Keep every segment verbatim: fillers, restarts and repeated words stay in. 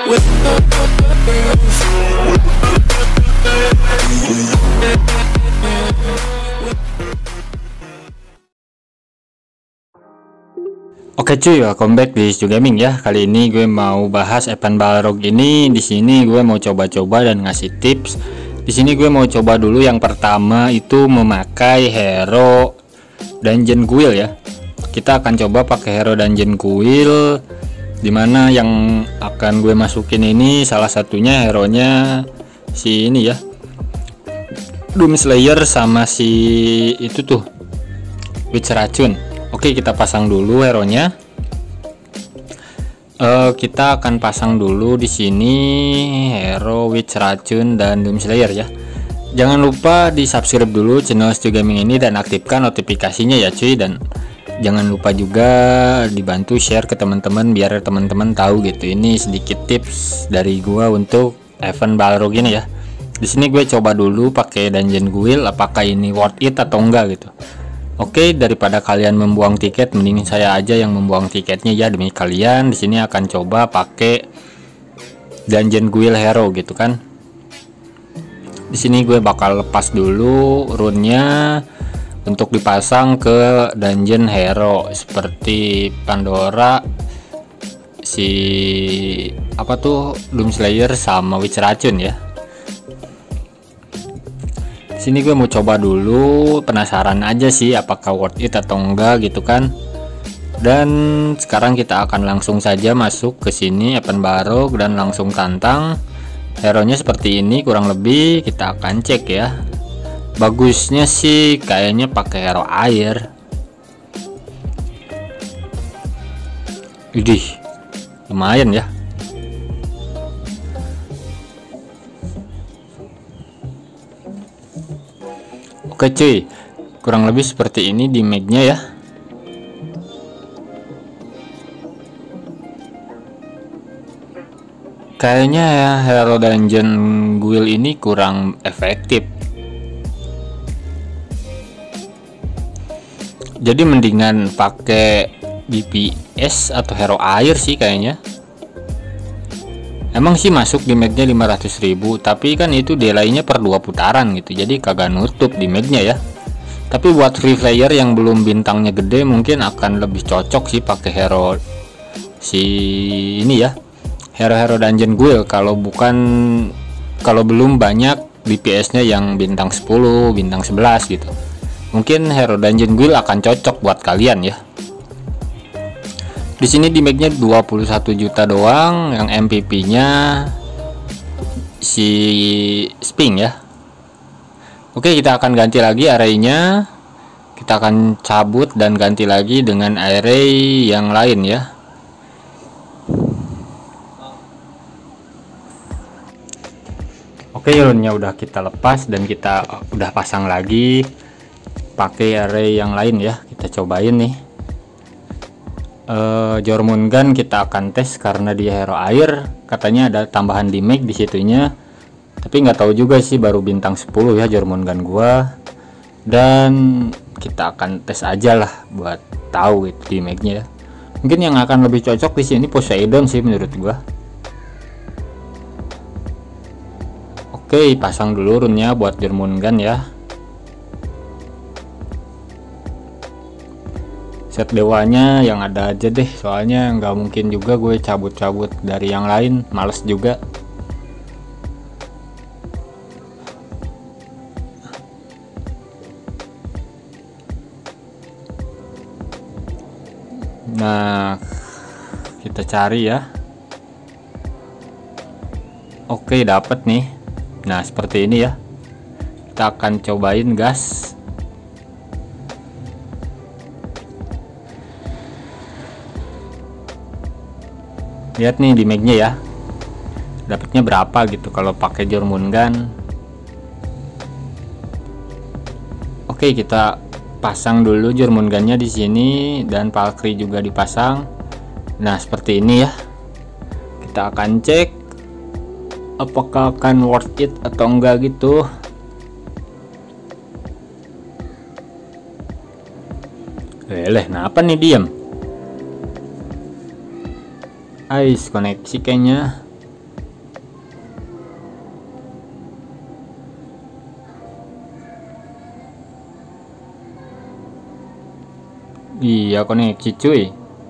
Oke cuy, welcome back di Stu Gaming ya. Kali ini gue mau bahas event Balrog ini. Di sini gue mau coba-coba dan ngasih tips. Di sini gue mau coba dulu yang pertama itu memakai hero Dungeon Guild ya. Kita akan coba pakai hero Dungeon Guild, dimana yang akan gue masukin ini salah satunya hero-nya si ini ya, Doomslayer sama si itu tuh Witch Racun. Oke, kita pasang dulu hero-nya. Uh, kita akan pasang dulu di sini hero Witch Racun dan Doomslayer ya. Jangan lupa di subscribe dulu channel Stu Gaming ini dan aktifkan notifikasinya ya cuy, dan jangan lupa juga dibantu share ke teman-teman biar teman-teman tahu gitu. Ini sedikit tips dari gua untuk event Balrog ini ya. Di sini gue coba dulu pakai Dungeon Guild, apakah ini worth it atau enggak gitu. Oke, daripada kalian membuang tiket, mending saya aja yang membuang tiketnya ya demi kalian. Di sini akan coba pakai Dungeon Guild hero gitu kan. Di sini gue bakal lepas dulu rune-nya untuk dipasang ke dungeon hero seperti Pandora, si apa tuh Doomslayer sama Witch Racun ya. Sini gue mau coba dulu, penasaran aja sih apakah worth it atau enggak gitu kan. Dan sekarang kita akan langsung saja masuk ke sini event Balrog dan langsung tantang. Hero-nya seperti ini kurang lebih, kita akan cek ya. Bagusnya sih kayaknya pakai hero air. Idih, lumayan ya. Oke cuy, kurang lebih seperti ini di mag-nya ya. Kayaknya ya hero Dungeon Guild ini kurang efektif. Jadi mendingan pakai D P S atau hero air sih kayaknya. Emang sih masuk di mag-nya lima ratus ribu, tapi kan itu delay-nya per dua putaran gitu, jadi kagak nutup di mag-nya ya. Tapi buat free player yang belum bintangnya gede mungkin akan lebih cocok sih pakai hero si ini ya, hero-hero Dungeon Guild. Kalau bukan, kalau belum banyak D P S-nya yang bintang sepuluh, bintang sebelas gitu, mungkin hero Dungeon Guild akan cocok buat kalian ya. Di sini di mag-nya dua puluh satu juta doang, yang M V P-nya si Sping ya. Oke, kita akan ganti lagi array-nya. Kita akan cabut dan ganti lagi dengan array yang lain ya. Oke, rune-nya udah kita lepas dan kita udah pasang lagi pakai array yang lain ya. Kita cobain nih. Uh, Jormungand kita akan tes karena dia hero air, katanya ada tambahan di mag di situnya, tapi nggak tahu juga sih, baru bintang sepuluh ya Jormungand gua, dan kita akan tes aja lah buat tahu itu di mag-nya ya. Mungkin yang akan lebih cocok di sini Poseidon sih menurut gua. Oke, pasang dulu rune-nya buat Jormungand ya. Set dewanya yang ada aja deh, soalnya nggak mungkin juga gue cabut-cabut dari yang lain, males juga. Nah, kita cari ya. Oke, dapat nih. Nah, seperti ini ya. Kita akan cobain gas. Lihat nih di mag-nya ya, dapatnya berapa gitu kalau pakai Jormungand. Oke, kita pasang dulu Jormungand-nya di sini dan Valkyrie juga dipasang. Nah, seperti ini ya. Kita akan cek apakah akan worth it atau enggak gitu. Leleh, kenapa nih diam? Ais koneksi kayaknya. Iya, koneksi cuy.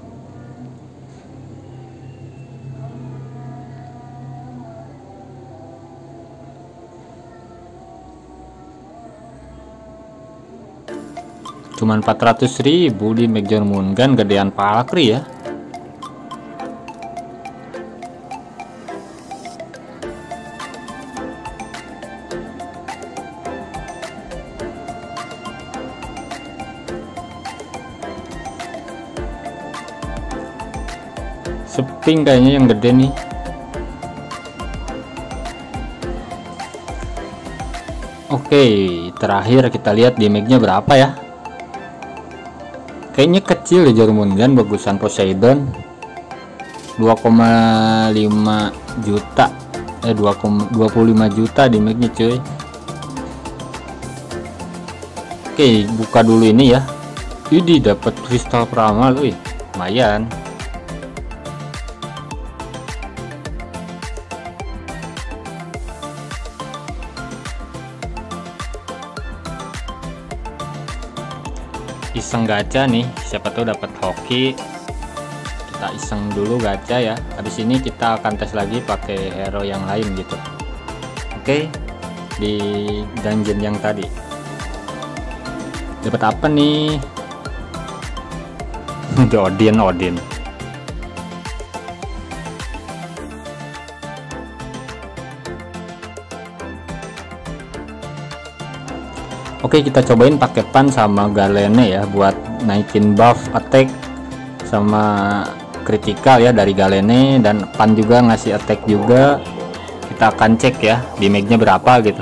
Cuman empat ratus ribu di Major Moon Gun, gedean palakri ya. Seping kayaknya yang gede nih. Oke, terakhir kita lihat damage-nya berapa ya. Kayaknya kecil ya Moon Gun, bagusan Poseidon. dua koma lima juta eh dua puluh lima juta damage-nya cuy. Oke, buka dulu ini ya. Ini dapat kristal peramal, wih, lumayan. Iseng gacha nih, siapa tahu dapat hoki. Kita iseng dulu gacha ya. Habis ini kita akan tes lagi pakai hero yang lain gitu. Oke, di dungeon yang tadi dapat apa nih? Odin Odin Oke, kita cobain pakai Pan sama Galene ya, buat naikin buff attack sama critical ya dari Galene, dan Pan juga ngasih attack juga. Kita akan cek ya damage-nya berapa gitu.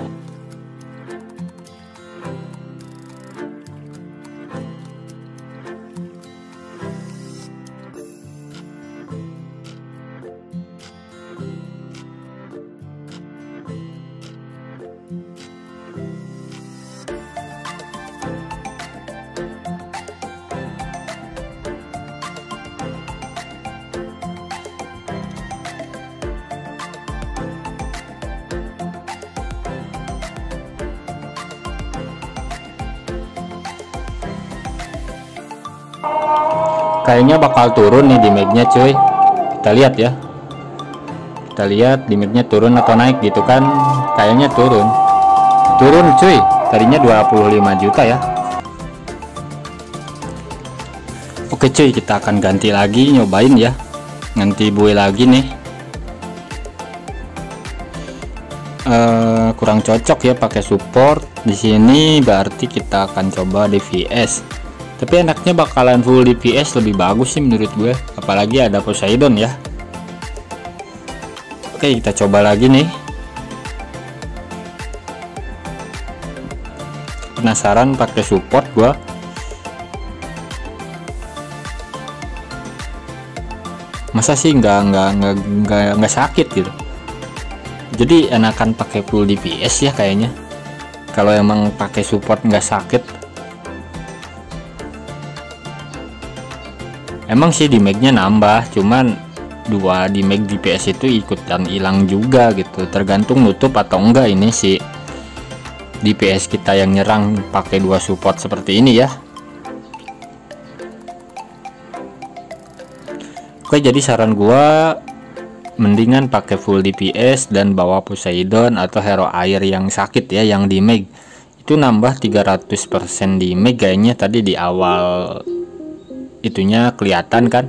Kayaknya bakal turun nih damage-nya cuy. Kita lihat ya. Kita lihat damage-nya turun atau naik gitu kan. Kayaknya turun. Turun cuy. Tadinya dua puluh lima juta ya. Oke cuy, kita akan ganti lagi, nyobain ya. Ganti build lagi nih. Uh, kurang cocok ya pakai support. Di sini berarti kita akan coba D P S. Tapi enaknya bakalan full D P S lebih bagus sih menurut gue, apalagi ada Poseidon ya. Oke, kita coba lagi nih. Penasaran pakai support gue. Masa sih nggak nggak nggak nggak nggak sakit gitu. Jadi enakan pakai full D P S ya kayaknya. Kalau emang pakai support nggak sakit. Emang sih damage-nya nambah, cuman dua damage D P S itu ikutan hilang juga gitu. Tergantung nutup atau enggak ini sih D P S kita yang nyerang pakai dua support seperti ini ya. Oke, jadi saran gua mendingan pakai full D P S dan bawa Poseidon atau hero air yang sakit ya, yang damage itu nambah tiga ratus persen damage kayaknya tadi di awal itunya kelihatan kan.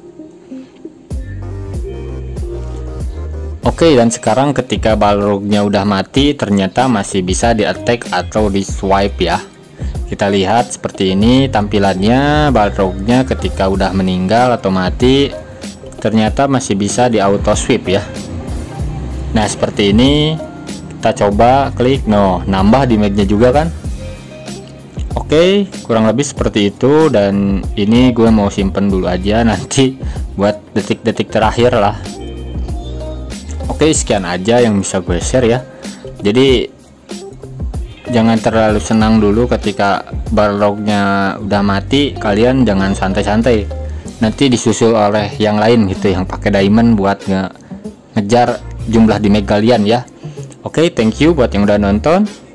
Oke, dan sekarang ketika Balrognya udah mati ternyata masih bisa di attack atau di swipe ya. Kita lihat seperti ini tampilannya. Balrognya ketika udah meninggal atau mati ternyata masih bisa di auto sweep ya. Nah seperti ini, kita coba klik, no nambah damage-nya juga kan. Oke, kurang lebih seperti itu, dan ini gue mau simpen dulu aja nanti buat detik-detik terakhir lah. Oke, sekian aja yang bisa gue share ya. Jadi jangan terlalu senang dulu ketika Balrognya udah mati, kalian jangan santai-santai. Nanti disusul oleh yang lain gitu yang pakai diamond buat nge ngejar jumlah damage kalian ya. Oke, thank you buat yang udah nonton.